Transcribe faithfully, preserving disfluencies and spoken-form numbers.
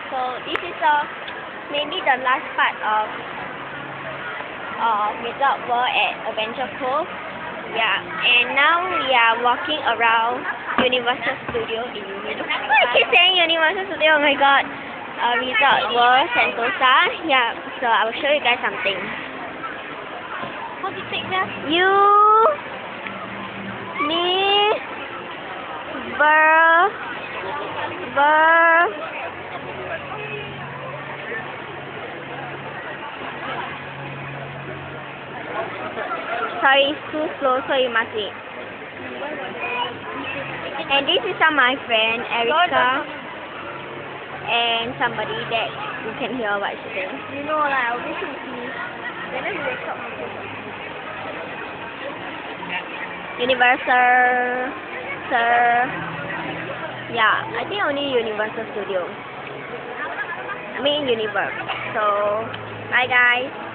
So this is uh, maybe the last part of uh, Resort World at Adventure Cove. Yeah, and now we are walking around Universal Studio in Universal. I keep saying Universal Studio, oh my god. Uh, Resort World Sentosa. Yeah, so I will show you guys something. How do you take that? You, me, Burr, Burr. Sorry, it's too slow, so you must wait. And this is uh, my friend Erica and somebody that you can hear what she's saying. You know, like, I'll be with me. Then I will stop. Universal, sir. Yeah, I think only Universal Studios. I mean Universe. So, bye guys.